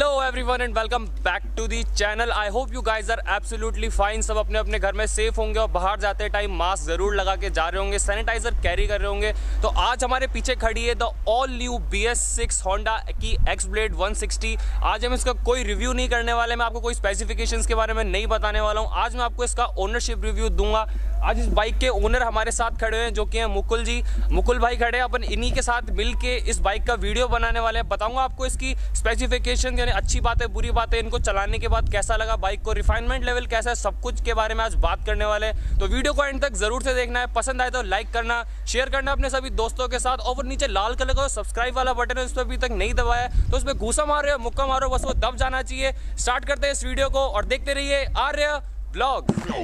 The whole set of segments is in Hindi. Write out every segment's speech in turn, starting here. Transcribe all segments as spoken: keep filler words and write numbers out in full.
Hello everyone and welcome back to the channel. I hope you guys are absolutely fine. सब अपने अपने घर में सेफ होंगे और बाहर जाते टाइम मास्क जरूर लगा के जा रहे होंगे, सैनिटाइजर कैरी कर रहे होंगे। तो आज हमारे पीछे खड़ी है the all new B S six Honda की एक्स ब्लेड वन सिक्सटी। आज हम इसका कोई रिव्यू नहीं करने वाले, मैं आपको कोई स्पेसिफिकेशंस के बारे में नहीं बताने वाला हूँ। आज मैं आपको इसका ओनरशिप रिव्यू दूंगा। आज इस बाइक के ओनर हमारे साथ खड़े हैं जो कि हैं मुकुल जी। मुकुल भाई खड़े हैं, अपन इन्हीं के साथ मिल के इस बाइक का वीडियो बनाने वाले हैं। बताऊंगा आपको इसकी स्पेसिफिकेशन, यानी अच्छी बातें बुरी बातें, इनको चलाने के बाद कैसा लगा, बाइक को रिफाइनमेंट लेवल कैसा है, सब कुछ के बारे में आज बात करने वाले हैं। तो वीडियो को एंड तक जरूर से देखना है। पसंद आए तो लाइक करना, शेयर करना अपने सभी दोस्तों के साथ, और वो नीचे लाल कलर का सब्सक्राइब वाला बटन है, उस पर अभी तक नहीं दबाया तो उस पर घूसा मार रहे हो, मुक्का मारो, बस वो दब जाना चाहिए। स्टार्ट करते हैं इस वीडियो को और देखते रहिए आर्य ब्लॉग।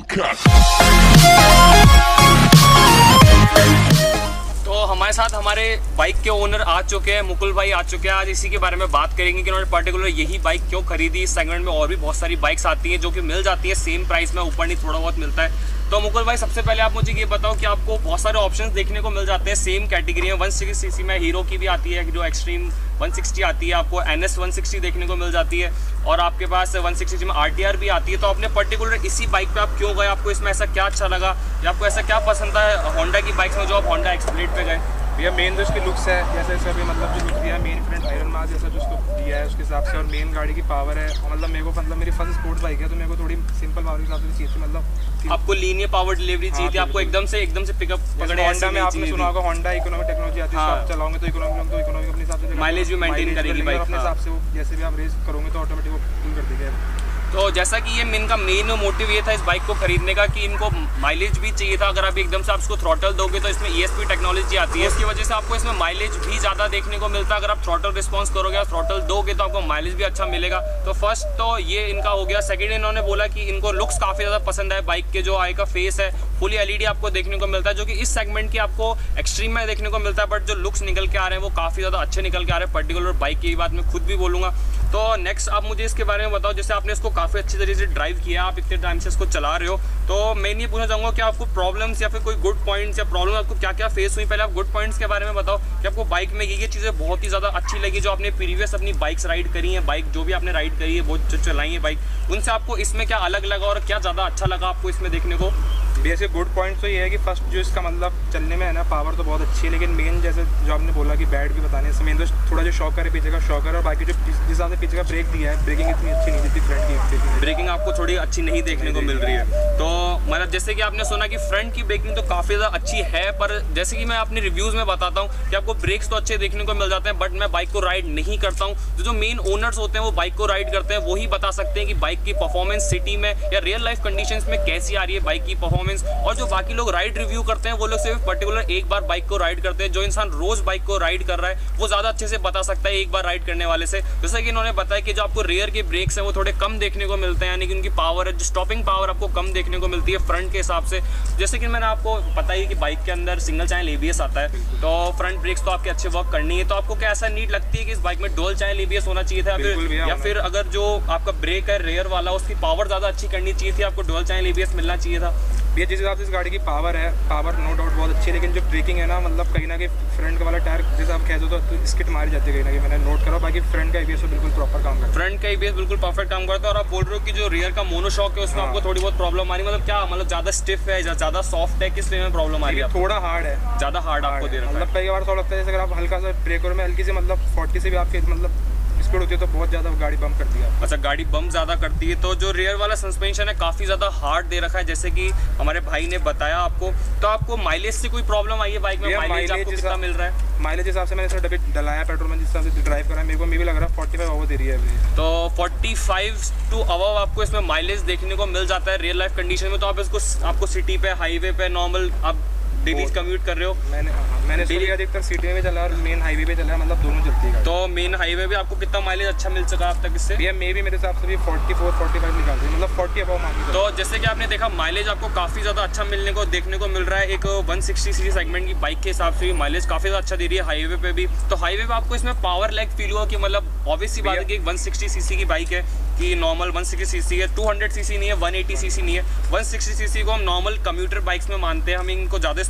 तो हमारे साथ हमारे बाइक के ओनर आ चुके हैं, मुकुल भाई आ चुके हैं। आज इसी के बारे में बात करेंगे कि उन्होंने पर्टिकुलर यही बाइक क्यों खरीदी। इस सेगमेंट में और भी बहुत सारी बाइक्स आती हैं जो कि मिल जाती है सेम प्राइस में, ऊपर नहीं थोड़ा बहुत मिलता है। तो मुकुल भाई सबसे पहले आप मुझे ये बताओ कि आपको बहुत सारे ऑप्शंस देखने को मिल जाते हैं सेम कैटेगरी में। वन सिक्सटी सीसी में हीरो की भी आती है, हीरो एक्सट्रीम वन सिक्सटी आती है, आपको एन एस वन सिक्सटी देखने को मिल जाती है, और आपके पास वन सिक्सटी में आर टी आर भी आती है। तो आपने पर्टिकुलर इसी बाइक पे आप क्यों गए, आपको इसमें ऐसा क्या अच्छा लगा या आपको ऐसा क्या पसंद है होंडा की बाइक्स में जो आप होंडा एक्स ब्लेड पे गए? भैया मेन जो उसकी लुक्स है, जैसे इसका भी मतलब जो लुक दिया है, मेन फ्रंट आयरन मार्क जैसा जो उसको दिया है उसके हिसाब से, और मेन गाड़ी की पावर है। मतलब मेरे को मतलब मेरी फर्स्ट स्पोर्ट्स बाइक है तो मेरे को थोड़ी सिंपल पावर के हिसाब से चाहिए थी। मतलब आपको लीनियर पावर डिलीवरी चाहिए थी, आपको एकदम से एकदम से पिकअप पकड़े। होंडा में आपने सुना होगा होंडा इकोनॉमिक टेक्नोलॉजी आती है, आप चलाओगे तो इकोनॉमिक तो इकोनॉमिक अपने हिसाब से माइलेज भी मेंटेन करेगी बाइक अपने हिसाब से। वो जैसे भी आप रेस करोगे तो ऑटोमेटिक वो फुल कर देगा। तो जैसा कि ये इनका मेन मोटिव ये था इस बाइक को खरीदने का कि इनको माइलेज भी चाहिए था। अगर आप एकदम से आप इसको थ्रॉटल दोगे तो इसमें ई एस पी टेक्नोलॉजी आती है, इसकी वजह से आपको इसमें माइलेज भी ज़्यादा देखने को मिलता है। अगर आप थ्रॉटल रिस्पॉन्स करोगे और थ्रॉटल दोगे तो आपको माइलेज भी अच्छा मिलेगा। तो फर्स्ट तो ये इनका हो गया। सेकेंड, इन्होंने बोला कि इनको लुक्स काफ़ी ज़्यादा पसंद है। बाइक के जो आई का फेस है फुली एल ई डी आपको देखने को मिलता है, जो कि इस सेगमेंट की आपको एक्सट्रीम में देखने को मिलता है, बट जो लुक्स निकल के आ रहे हैं वो काफ़ी ज़्यादा अच्छे निकल के आ रहे हैं। पर्टिकुलर बाइक की बात मैं खुद भी बोलूँगा। तो नेक्स्ट आप मुझे इसके बारे में बताओ, जैसे आपने इसको काफ़ी अच्छी तरीके से ड्राइव किया, आप इतने टाइम से इसको चला रहे हो, तो मैं ये पूछना चाहूँगा कि आपको प्रॉब्लम्स या फिर कोई गुड पॉइंट्स या प्रॉब्लम आपको क्या क्या फेस हुई। पहले आप गुड पॉइंट्स के बारे में बताओ कि आपको बाइक में ये ये चीज़ें बहुत ही ज़्यादा अच्छी लगी जो आपने प्रीवियस अपनी बाइक्स राइड करी हैं, बाइक जो भी आपने राइड करी है, वो जो चलाई है बाइक, उनसे आपको इसमें क्या अलग लगा और क्या ज़्यादा अच्छा लगा आपको इसमें देखने को? बेसिक गुड पॉइंट तो ये है कि फर्स्ट जो इसका मतलब चलने में है ना, पावर तो बहुत अच्छी है, लेकिन मेन जैसे जो आपने बोला कि बैड भी बताने इसमें मेन तो थोड़ा जो शॉकर है पीछे का शॉकर, और बाकी जो जिस हिसाब से पीछे का ब्रेक दिया है, ब्रेकिंग इतनी अच्छी नहीं थी। फ्रंट की ब्रेकिंग आपको थोड़ी अच्छी नहीं देखने को मिल रही है। तो मतलब जैसे कि आपने सुना कि फ्रंट की ब्रेकिंग तो काफ़ी ज़्यादा अच्छी है, पर जैसे कि मैं अपने रिव्यूज़ में बताता हूँ कि आपको ब्रेक्स तो अच्छे देखने को मिल जाते हैं, बट मैं बाइक को राइड नहीं करता हूँ। तो जो मेन ओनर्स होते हैं वो बाइक को राइड करते हैं, वही बता सकते हैं कि बाइक की परफॉर्मेंस सिटी में या रियल लाइफ कंडीशंस में कैसी आ रही है बाइक की परफॉर्मेंस। और जो बाकी लोग राइड रिव्यू करते हैं वो लोग सिर्फ पर्टिकुलर एक बार बाइक को राइड करते हैं। जो इंसान रोज बाइक को राइड कर रहा है वो ज़्यादा अच्छे से बता सकता है एक बार राइड करने वाले से। जैसे कि इन्होंने बताया कि जो आपको रेयर के ब्रेक्स हैं वो थोड़े कम देखने को मिलते हैं, यानी कि उनकी पावर है, जो स्टॉपिंग पावर आपको कम देखने को मिलती है फ्रंट के हिसाब से। जैसे कि मैंने आपको पता ही कि बाइक के अंदर single channel A B S आता है, तो फ्रंट ब्रेक्स तो आपके अच्छे वर्क करनी है। तो आपको क्या ऐसा नीड लगती है कि इस बाइक में dual channel A B S होना चाहिए था, या फिर अगर जो आपका ब्रेक है रेयर वाला उसकी पावर ज़्यादा अच्छी करनी चाहिए थी, आपको dual channel A B S मिलना चाहिए था? ये जिस हिसाब से इस गाड़ी की पावर है, पावर नो डाउट बहुत अच्छी है, लेकिन जो ब्रेकिंग है ना, मतलब कहीं ना कहीं फ्रंट का वाला टायर जैसे आप कहते हो तो स्किट मारी जाती है कहीं ना कहीं, मैंने नोट करा। बाकी फ्रंट का एबीएस बिल्कुल प्रॉपर काम करता है, फ्रंट का एबीएस बिल्कुल परफेक्ट काम करता है। और आप बोल रहे हो कि जो रियर का मोनोशॉक है उसमें हाँ। आपको थोड़ी बहुत प्रॉब्लम आ रही है, मतलब क्या मतलब ज़्यादा स्टिफ है, ज़्यादा सॉफ्ट है, किस वे में प्रॉब्लम आ रही है? थोड़ा हार्ड है, ज़्यादा हार्ड आपको दे रहा है। मतलब कई बार थोड़ा लगता है जैसे अगर आप हल्का सा ब्रेकर में हल्की से मतलब फोर्टी से भी आपके मतलब स्पीड होती है तो बहुत ज़्यादा गाड़ी बम करती है। अच्छा, गाड़ी बम ज़्यादा करती है। तो जो रियर वाला सस्पेंशन है काफ़ी ज़्यादा हार्ड दे रखा है, जैसे कि हमारे भाई ने बताया आपको। तो आपको माइलेज से कोई प्रॉब्लम आई है बाइक में? माइलेज आपको कितना मिल रहा है? माइलेज हिसाब से मैंने इसमें डबल डलाया पेट्रोल में, जिस हिसाब से ड्राइव करा मेरे को भी लग रहा है फोर्टी फाइव ओवर दे रही है। तो फोर्टी फाइव टू अबव आपको इसमें माइलेज देखने को मिल जाता है रियल लाइफ कंडीशन में। तो आप इसको आपको सिटी पे, हाईवे पे, नॉर्मल आप डेली कम्यूट कर रहे हो? मैंने हाँ, मैंने डेली अधिकतर सिटी में भी चला और मेन हाईवे पे चला, मतलब दोनों चलती है। तो मेन हाईवे पे आपको कितना माइलेज अच्छा मिल सका अब तक इससे? भैया मे भी मेरे हिसाब से भी फोर्टी फोर फोर्टी फाइव निकालती है, मतलब फोर्टी अबव मान। तो जैसे कि आपने देखा माइलेज आपको काफ़ी ज़्यादा अच्छा मिलने को देखने को मिल रहा है। एक वन सिक्सटी सीसी सेगमेंट की बाइक के हिसाब से भी माइलेज काफ़ी ज़्यादा अच्छा दे रही है हाईवे पे भी। तो हाईवे पे आपको इसमें पावर लैग फील हुआ कि मतलब ऑब्वियस सी बात है कि एक वन सिक्सटी सीसी की बाइक है कि नॉर्मल वन सिक्सटी सीसी है, टू हंड्रेड सीसी नहीं है, वन एटी सीसी नहीं है। वन सिक्सटी सीसी को हम नॉर्मल कम्यूटर बाइक्स में मानते हैं, हम इनको ज़्यादा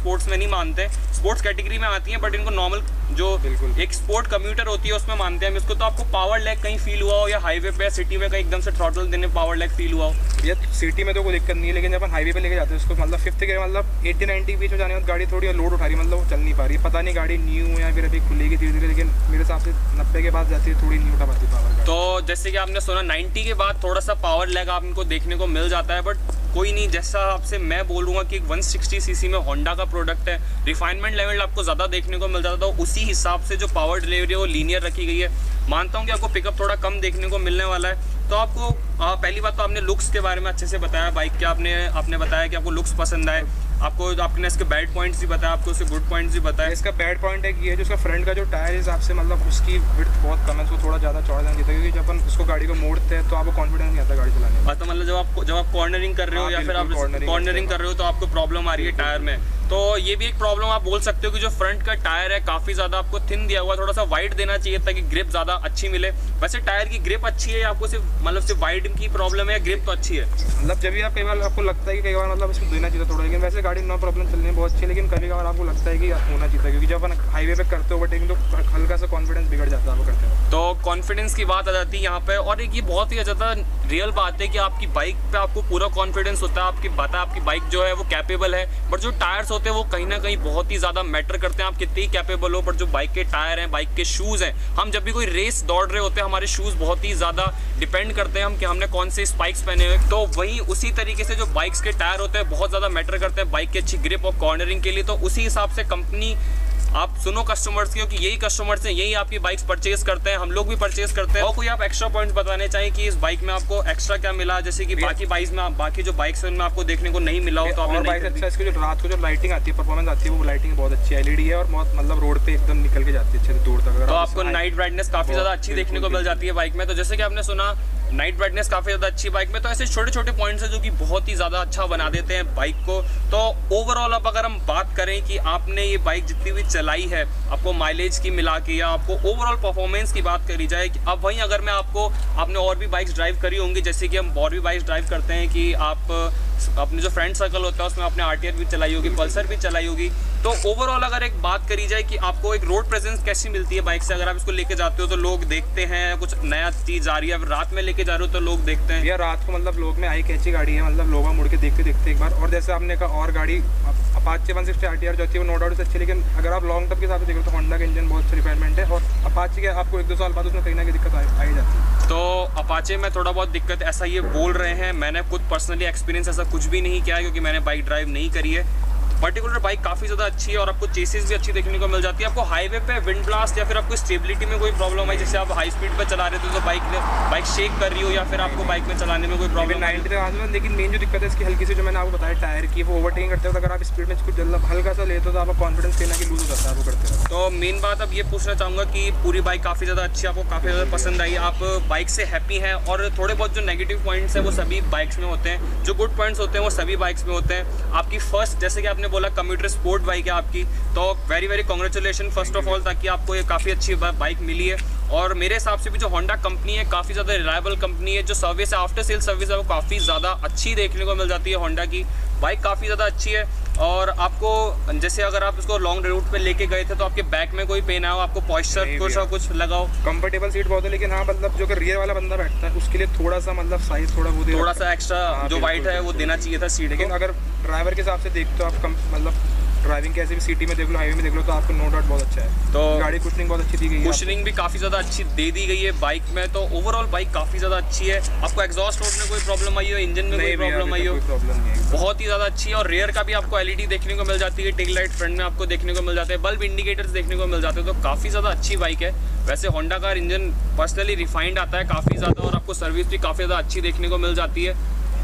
स्पोर्ट्स में नहीं मानते, स्पोर्ट्स कैटेगरी में आती हैं, बट इनको नॉर्मल जो बिल्कुल एक स्पोर्ट कम्यूटर होती है उसमें मानते हैं हम इसको। तो आपको पावर लैग कहीं फील हुआ हो, या हाईवे पे सिटी में कहीं एकदम से थ्रॉटल देने पावर लैग फील हुआ हो? ये सिटी में तो कोई दिक्कत नहीं है, लेकिन जब अपन हाईवे पे लेके जाते हैं उसको मतलब फिफ्थ के मतलब एट्टी नाइन्टी के बीच में जाने के बाद गाड़ी थोड़ी लोड उठा रही है, मतलब वो चल नहीं पा रही है। पता नहीं गाड़ी न्यू है या फिर अभी खुलेगी धीरे धीरे, लेकिन मेरे हिसाब से नब्बे के बाद जाती है थोड़ी नहीं उठा पाती पावर। तो जैसे कि आपने सुना नाइन्टी के बाद थोड़ा सा पावर लैग आपको देखने को मिल जाता है, बट कोई नहीं, जैसा आपसे मैं बोलूँगा कि वन सिक्सटी सीसी में होंडा का प्रोडक्ट है, रिफाइनमेंट लेवल आपको ज़्यादा देखने को मिल जाता था, उसी हिसाब से जो पावर डिलीवरी है वो लीनियर रखी गई है। मानता हूँ कि आपको पिकअप थोड़ा कम देखने को मिलने वाला है। तो आपको आ, पहली बात तो आपने लुक्स के बारे में अच्छे से बताया बाइक के, आपने आपने बताया कि आपको लुक्स पसंद आए, आपको आपने इसके बैड पॉइंट्स भी बताया, आपको उसके गुड पॉइंट्स भी बताया। इसका बैड पॉइंट है कि ये जो इसका फ्रंट का जो टायर हिसाब से मतलब उसकी विड्थ बहुत कम है, उसको थोड़ा ज़्यादा चौड़ा नहीं देता, क्योंकि जब अपन उसको गाड़ी को मोड़ते हैं तो आपको कॉन्फिडेंस नहीं आता गाड़ी चलाने में। तो मतलब जब आप जब आप कॉर्नरिंग कर रहे हो या फिर आप कॉर्नरिंग कर रहे हो तो आपको प्रॉब्लम आ रही है टायर में। तो ये भी एक प्रॉब्लम आप बोल सकते हो कि जो फ्रंट का टायर है काफ़ी ज़्यादा आपको थिन दिया हुआ, थोड़ा सा वाइड देना चाहिए ताकि ग्रिप ज़्यादा अच्छी मिले। वैसे टायर की ग्रिप अच्छी है या आपको सिर्फ मतलब सिर्फ वाइड की प्रॉब्लम है, ग्रिप तो अच्छी है? मतलब जब भी आप कई बार आपको लगता है कि कई बार मतलब इसमें देना चाहिए थोड़ा, लेकिन वैसे गाड़ी नो प्रॉब्लम चलने में बहुत अच्छी है, लेकिन कभी कभार आपको लगता है कि होना चाहिए, क्योंकि जब अपन हाईवे पे करते हो ओवरटेकिंग तो हल्का सा कॉन्फिडेंस बिगड़ जाता है आपको करते हो। तो कॉन्फिडेंस की बात आ जाती है यहाँ पे, और एक ये बहुत ही ज़्यादा रियल बात है कि आपकी बाइक पे आपको पूरा कॉन्फिडेंस होता है, आपकी बात है आपकी बाइक जो है वो कैपेबल है, बट जो टायर्स होते हैं वो कहीं ना कहीं बहुत ही ज़्यादा मैटर करते हैं। आप कितनी ही कैपेबल हो, बट जो बाइक के टायर हैं, बाइक के शूज़ हैं, हम जब भी कोई रेस दौड़ रहे होते हैं हमारे शूज़ बहुत ही ज़्यादा डिपेंड करते हैं हम कि हमने कौन से स्पाइक्स पहने हुए। तो वही उसी तरीके से जो बाइक्स के टायर होते हैं बहुत ज़्यादा मैटर करते हैं बाइक की अच्छी ग्रिप और कॉर्नरिंग के लिए। तो उसी हिसाब से कंपनी आप सुनो कस्टमर्स की, क्योंकि यही कस्टमर्स हैं, यही आपकी बाइक्स परचेज करते हैं, हम लोग भी परचेज करते हैं। और कोई आप एक्स्ट्रा पॉइंट्स बताने चाहिए कि इस बाइक में आपको एक्स्ट्रा क्या मिला, जैसे कि बाकी बाइक्स में बाकी जो बाइक्स हैं उनमें आपको देखने को नहीं मिला हो? तो आपने बाइक अच्छा इसकी जो रात को जो लाइटिंग आती है, परफॉर्मेंस आती है, वो लाइटिंग बहुत अच्छी एलईडी है और बहुत मतलब रोड पे एकदम निकल के जाती है अच्छे से दूर तक। तो आपको नाइट ब्राइटनेस काफ़ी ज़्यादा अच्छी देखने को मिल जाती है बाइक में। तो जैसे कि आपने सुना नाइट ब्राइटनेस काफ़ी ज़्यादा अच्छी बाइक में, तो ऐसे छोटे छोटे पॉइंट्स हैं जो कि बहुत ही ज़्यादा अच्छा बना देते हैं बाइक को। तो ओवरऑल अब अगर हम बात करें कि आपने ये बाइक जितनी भी चलाई है, आपको माइलेज की मिला के या आपको ओवरऑल परफॉर्मेंस की बात करी जाए कि अब वहीं अगर मैं आपको आपने और भी बाइक्स ड्राइव करी होंगी, जैसे कि हम और भी बाइक्स ड्राइव करते हैं कि आप अपने जो फ्रेंड सर्कल होता है उसमें आपने आरटीआर भी चलाई होगी, पल्सर भी चलाई होगी। तो ओवरऑल अगर एक बात करी जाए कि आपको एक रोड प्रेजेंस कैसी मिलती है बाइक से, अगर आप इसको लेके जाते हो तो लोग देखते हैं कुछ नया चीज़ आ रही है, रात में लेके जा रहे हो तो लोग देखते हैं यार रात को मतलब लोग में आई कैची गाड़ी है, मतलब लोग मुड़ के देखते देखते एक बार। और जैसे आपने कहा और गाड़ी अपाचे वन सिक्सटी आरटीआर जो होती है वो नो डाउट से अच्छी, लेकिन अगर आप लॉन्ग टर्म के हिसाब से देखो तो होंडा का इंजन बहुत अच्छा रिफाइनमेंट है, और अपाचे के आपको एक दो साल बाद उसमें कहीं ना कहीं दिक्कत आ ही जाती है। तो अपाचे में थोड़ा बहुत दिक्कत ऐसा ये बोल रहे हैं, मैंने खुद पर्सनली एक्सपीरियंस ऐसा कुछ भी नहीं किया है क्योंकि मैंने बाइक ड्राइव नहीं करी है। पर्टिकुलर बाइक काफ़ी ज़्यादा अच्छी है और आपको चेसिस भी अच्छी देखने को मिल जाती है। आपको हाईवे पे विंड ब्लास्ट या फिर आपको स्टेबिलिटी में कोई प्रॉब्लम है, जैसे आप हाई स्पीड पे चला रहे थे तो बाइक बाइक शेक कर रही हो, या फिर आपको बाइक में चलाने में कोई प्रॉब्लम नाइन्टी तक आगे। लेकिन मेन जो दिक्कत है इसकी हल्की सी जो मैंने आपको बताया टायर की, वो ओवरटेकिंग करते हो तो अगर आप स्पीड में कुछ जल्द हल्का सा लेते हो तो आपका कॉन्फिडेंस कहीं ना कहीं लूज हो जाता है वो करते हो। तो मेन बात अब ये पूछना चाहूँगा कि पूरी बाइक काफ़ी ज़्यादा अच्छी, आपको काफ़ी ज़्यादा पसंद आई, आप बाइक से हैप्पी हैं, और थोड़े बहुत जो नेगेटिव पॉइंट्स हैं वो सभी बाइक्स में होते हैं, जो गुड पॉइंट्स होते हैं वो सभी बाइक्स में होते हैं। आपकी फर्स्ट जैसे कि आपने बोला कम्यूटर स्पोर्ट बाइक है आपकी, तो very very congratulation first of all, ताकि आपको ये काफ़ी अच्छी बाइक मिली है। और मेरे हिसाब से भी जो होंडा कंपनी है काफ़ी ज़्यादा रिलायबल कंपनी है, जो सर्विस है आफ्टर सेल सर्विस है वो काफ़ी ज़्यादा अच्छी देखने को मिल जाती है। होंडा की बाइक काफ़ी ज़्यादा अच्छी है, और आपको जैसे अगर आप इसको लॉन्ग रूट पे लेके गए थे तो आपके बैक में कोई पेन आया हो, आपको पॉइस्चर कुछ और कुछ लगाओ, कंफर्टेबल सीट बहुत है, लेकिन हाँ मतलब जो रियर वाला बंदा बैठता है उसके लिए थोड़ा सा मतलब साइज थोड़ा वो थोड़ा सा एक्स्ट्रा जो वाइट है वो देना चाहिए था सीट। लेकिन अगर ड्राइवर के हिसाब से देखते हो आप मतलब ड्राइविंग कैसे भी सिटी में देख लो, हाईवे में देख लो, तो आपको नो डाउट बहुत अच्छा है। तो गाड़ी कुशनिंग बहुत अच्छी दी गई है, कुशनिंग भी काफ़ी ज़्यादा अच्छी दे दी गई है बाइक में। तो ओवरऑल बाइक काफ़ी ज़्यादा अच्छी है। आपको एग्जॉस्ट रोड में कोई प्रॉब्लम आई हो, इंजन में कोई प्रॉब्लम आई हो? प्रॉब्लम नहीं है, बहुत ही ज़्यादा अच्छी है। और रेयर का भी आपको एलईडी देखने को मिल जाती है, टेल लाइट फ्रंट में आपको देखने को मिल जाते हैं, बल्ब इंडिकेटर्स देखने को मिल जाते हैं, तो काफ़ी ज़्यादा अच्छी बाइक है। वैसे होंडा का इंजन पर्सनली रिफाइंड आता है काफ़ी ज़्यादा, और आपको सर्विस भी काफ़ी ज़्यादा अच्छी देखने को मिल जाती है।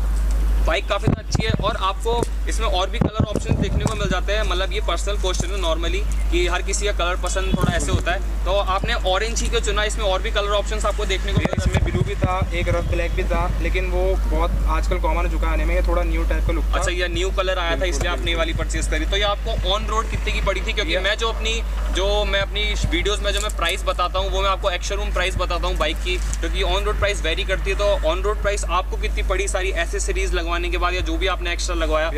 बाइक काफ़ी ज़्यादा अच्छी है, और आपको इसमें और भी कलर ऑप्शन देखने को मिल जाते हैं। मतलब ये पर्सनल क्वेश्चन है नॉर्मली कि हर किसी का कलर पसंद थोड़ा ऐसे होता है, तो आपने ऑरेंज ही क्यों चुना? इसमें और भी कलर ऑप्शंस आपको देखने को मिल जाते हैं। इसमें ब्लू भी था, एक रफ ब्लैक भी था, लेकिन वो बहुत आजकल कॉमन हो चुका है आने में, ये थोड़ा न्यू टाइप का लुक था। अच्छा, ये न्यू कलर आया था इसलिए आपने ये वाली परचेज करी। तो ये आपको ऑन रोड कितने की पड़ी थी? क्योंकि मैं जो अपनी जो मैं अपनी वीडियोस में जो मैं प्राइस बताता हूँ वो मैं आपको एक्स शोरूम प्राइस बताता हूँ बाइक की, क्योंकि ऑन रोड प्राइस वेरी करती है। तो ऑन रोड प्राइस आपको कितनी पड़ी सारी एसेसरीज लगवाने के बाद, या जो भी आपने एक्स्ट्रा लगवाया?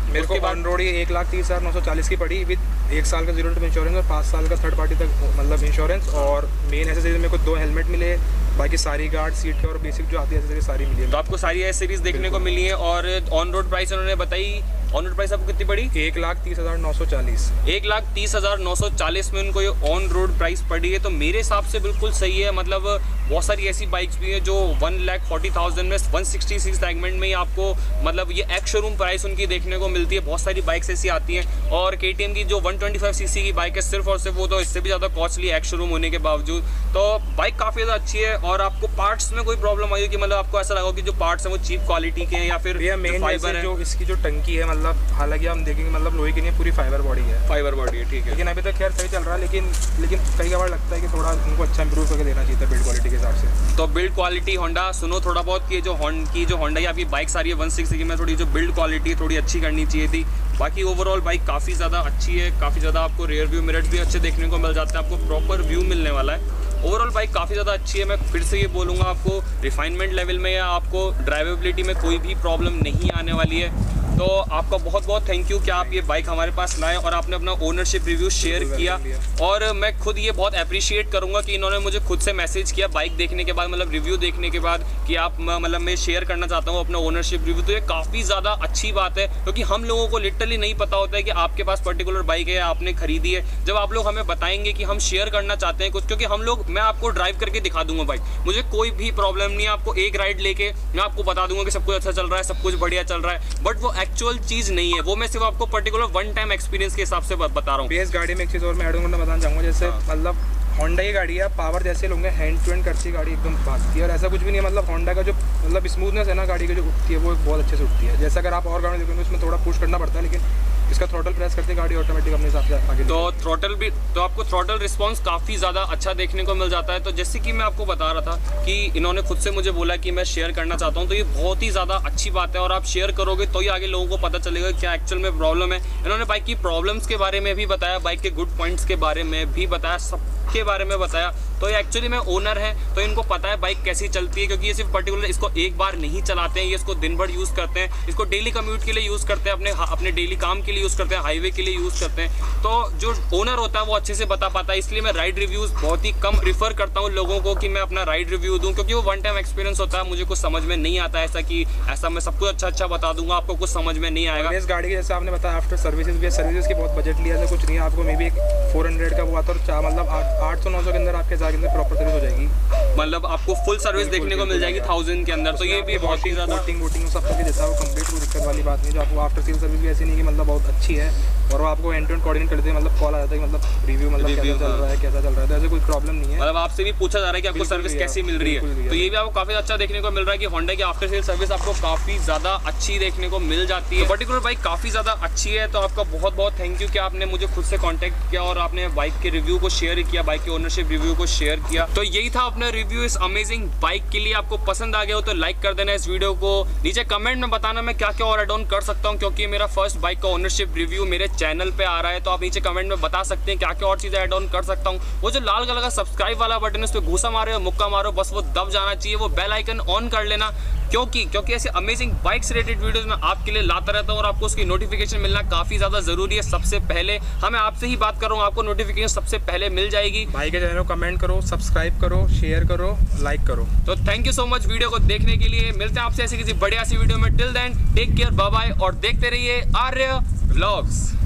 मेरे को ऑन रोड ये एक लाख तीस हज़ार नौ सौ चालीस की पड़ी विद एक साल का जीरो टू इंश्योरेंस और पाँच साल का थर्ड पार्टी तक मतलब इंश्योरेंस, और मेन एसेसरीज मेरे को दो हेलमेट मिले, बाकी सारी गार्ड सीट के और बेसिक जो आती है एसेसरीज सारी मिली है। तो आपको सारी एसेसरीज देखने को मिली है। और ऑन रोड प्राइस उन्होंने बताई, ऑन रोड प्राइस आपको कितनी पड़ी? एक लाख तीस हज़ार नौ सौ चालीस एक लाख तीस हज़ार नौ सौ चालीस में उनको ये ऑन रोड प्राइस पड़ी है। तो मेरे हिसाब से बिल्कुल सही है। मतलब बहुत सारी ऐसी बाइक्स भी हैं जो वन लाख फोर्टी थाउजेंड में वन सिक्सटी सिक्स सेगमेंट में ही आपको मतलब ये एक्स शोरूम प्राइस उनकी देखने को मिलती है। बहुत सारी बाइक्स ऐसी आती हैं। और के टी एम की जो one twenty five C C की बाइक है सिर्फ और सिर्फ वो तो इससे भी ज़्यादा कॉस्टली एक्स शोरूम होने के बावजूद। तो बाइक काफ़ी ज़्यादा अच्छी है। और आपको पार्ट्स में कोई प्रॉब्लम आई हो कि मतलब आपको ऐसा लगा कि जो पार्ट्स हैं वो चीप क्वालिटी के हैं या फिर ये मेन फाइबर है? जो इसकी जो टंकी है मतलब हालांकि हम देखेंगे मतलब लोहे की नहीं पूरी फाइबर बॉडी है, फाइबर बॉडी है, ठीक है। लेकिन अभी तक खैर सही चल रहा है, लेकिन लेकिन कई बार लगता है कि थोड़ा उनको अच्छा इंप्रूव करके देना चाहिए बिल्ड क्वालिटी के हिसाब से। तो बिल्ड क्वालिटी होंडा सुनो थोड़ा बहुत कि जो हॉन की जो होंडा या आपकी बाइक सारी है वन सिक्सटी में थोड़ी जो बिल्ड क्वालिटी थोड़ी अच्छी करनी चाहिए थी। बाकी ओवरऑल बाइक काफ़ी ज़्यादा अच्छी है, काफ़ी ज़्यादा आपको रियर व्यू मिरर्स भी अच्छे देखने को मिल जाते हैं, आपको प्रॉपर व्यू मिलने वाला है। ओवरऑल बाइक काफ़ी ज़्यादा अच्छी है। मैं फिर से ये बोलूँगा आपको रिफाइनमेंट लेवल में या आपको ड्राइवेबिलिटी में कोई भी प्रॉब्लम नहीं आने वाली है। तो आपका बहुत बहुत थैंक यू कि आप ये बाइक हमारे पास लाए और आपने अपना ओनरशिप रिव्यू शेयर किया। और मैं खुद ये बहुत अप्रिशिएट करूँगा कि इन्होंने मुझे खुद से मैसेज किया बाइक देखने के बाद, मतलब रिव्यू देखने के बाद कि आप मतलब मैं शेयर करना चाहता हूँ अपना ओनरशिप रिव्यू। तो ये काफ़ी ज़्यादा अच्छी बात है क्योंकि हम लोगों को लिटरली नहीं पता होता है कि आपके पास पर्टिकुलर बाइक है, आपने खरीदी है। जब आप लोग हमें बताएंगे कि हम शेयर करना चाहते हैं कुछ, क्योंकि हम लोग मैं आपको ड्राइव करके दिखा दूंगा बाइक, मुझे कोई भी प्रॉब्लम नहीं है। आपको एक राइड लेके मैं आपको बता दूंगा कि सब कुछ अच्छा चल रहा है, सब कुछ बढ़िया चल रहा है, बट वो एक्चुअल चीज़ नहीं है। वो मैं सिर्फ आपको पर्टिकुलर वन टाइम एक्सपीरियंस के हिसाब से बता रहा हूँ। बेस गाड़ी में एक चीज़ और मैं ऐड करना बताना चाहूँगा, जैसे मतलब होंडा की गाड़ी है, पावर जैसे लोग हैंड टू हैंड करती है गाड़ी, एकदम भागती है और ऐसा कुछ भी नहीं है। मतलब होंडा का जो मतलब स्मूथनेस है ना गाड़ी की जो उठती है वो बहुत अच्छे से उठती है। जैसे अगर आप और गाड़ी देखोगे उसमें थोड़ा पुश करना पड़ता है, लेकिन इसका थ्रोटल प्रेस करके गाड़ी ऑटोमेटिक अपने हिसाब से आगे। तो थ्रोटल भी तो आपको थ्रोटल रिस्पांस काफ़ी ज़्यादा अच्छा देखने को मिल जाता है। तो जैसे कि मैं आपको बता रहा था कि इन्होंने खुद से मुझे बोला कि मैं शेयर करना चाहता हूँ, तो ये बहुत ही ज़्यादा अच्छी बात है। और आप शेयर करोगे तो ही आगे लोगों को पता चलेगा क्या एक्चुअल में प्रॉब्लम है। इन्होंने बाइक की प्रॉब्लम्स के बारे में भी बताया, बाइक के गुड पॉइंट्स के बारे में भी बताया, सब के बारे में बताया। तो ये एक्चुअली में ओनर है तो इनको पता है बाइक कैसी चलती है, क्योंकि ये सिर्फ पर्टिकुलर इसको एक बार नहीं चलाते हैं, ये इसको दिन भर यूज़ करते हैं, इसको डेली कम्यूट के लिए यूज़ करते हैं, अपने अपने डेली काम के लिए यूज़ करते हैं, हाईवे के लिए यूज़ करते हैं। तो जो ओनर होता है वो अच्छे से बता पाता है। इसलिए मैं राइड रिव्यूज़ बहुत ही कम प्रीफर करता हूँ लोगों को कि मैं अपना राइड रिव्यू दूँ, क्योंकि वो वन टाइम एक्सपीरियंस होता है। मुझे कुछ समझ में नहीं आता ऐसा कि ऐसा मैं सब कुछ अच्छा अच्छा बता दूंगा, आपको कुछ समझ में नहीं आएगा। इस गाड़ी के जैसे आपने बताया आफ्टर सर्विसेज भी, सर्विसेज की बहुत बजट लिया कुछ नहीं है आपको, मे बी फोर हंड्रेड का हुआ था और चार मतलब आठ सौ नौ सौ के अंदर आपके जाके अंदर प्रॉपर सर्विस हो जाएगी। मतलब आपको फुल सर्विस देखने को मिल जाएगी थाउजेंड के अंदर। तो ये भी बहुत ही ज़्यादा वोटिंग वोटिंग सब करके देता है वो कंप्लीट, कोई दिक्कत वाली बात नहीं। जो आपको आफ्टर सेल सर्विस भी ऐसी नहीं कि मतलब बहुत अच्छी है और वो आपको एंड टू एंड कोऑर्डिनेट करते हैं, मतलब कॉल आ जाता है कि मतलब रिव्यू मतलब कैसा चल रहा है कैसा चल रहा है, तो ऐसे कोई प्रॉब्लम नहीं है। मतलब आपसे भी पूछा जा रहा है कि आपको सर्विस कैसी मिल रही है, तो ये भी आपको काफ़ी अच्छा देखने को मिल रहा है कि होंडा की आफ्टर सेल सर्विस आपको काफ़ी ज़्यादा अच्छी देखने को मिल जाती है। पर्टिकुलर बाइक काफ़ी ज़्यादा अच्छी है। तो आपका बहुत बहुत थैंक यू कि आपने मुझे खुद से कॉन्टैक्ट किया और आपने बाइक के रिव्यू को शेयर किया, बाइक के ओनरशिप रिव्यू को शेयर किया। तो यही था अपना रिव्यू इस अमेजिंग बाइक के लिए। आपको पसंद आ गया हो तो लाइक कर देना इस वीडियो को, नीचे कमेंट में बताना मैं क्या क्या और एड ऑन कर सकता हूँ, क्योंकि मेरा फर्स्ट बाइक का ओनरशिप रिव्यू मेरे चैनल पे आ रहा है। तो आप नीचे कमेंट में बता सकते हैं क्या क्या और चीज़ें ऐड ऑन कर सकता हूँ। वो जो लाल कलर का सब्सक्राइब वाला बटन है उस पर घूसा मारो, मुक्का मारो, बस वो दब जाना चाहिए, वो बेल आइकन ऑन कर लेना, क्योंकि क्योंकि ऐसे अमेजिंग बाइक से रिलेटेड वीडियोस मैं आपके लिए लाता रहता हूँ और आपको उसकी नोटिफिकेशन मिलना काफ़ी ज़्यादा ज़रूरी है। सबसे पहले हमें आपसे ही बात कर रहा हूँ, आपको नोटिफिकेशन सबसे पहले मिल जाएगी। भाई के चैनल को कमेंट करो, सब्सक्राइब करो, शेयर करो, लाइक करो। तो thank you so much video को देखने के लिए। मिलते हैं आपसे ऐसे किसी बढ़िया सी वीडियो में। Till then take care, bye bye और देखते रहिए आर्य व्लॉग्स।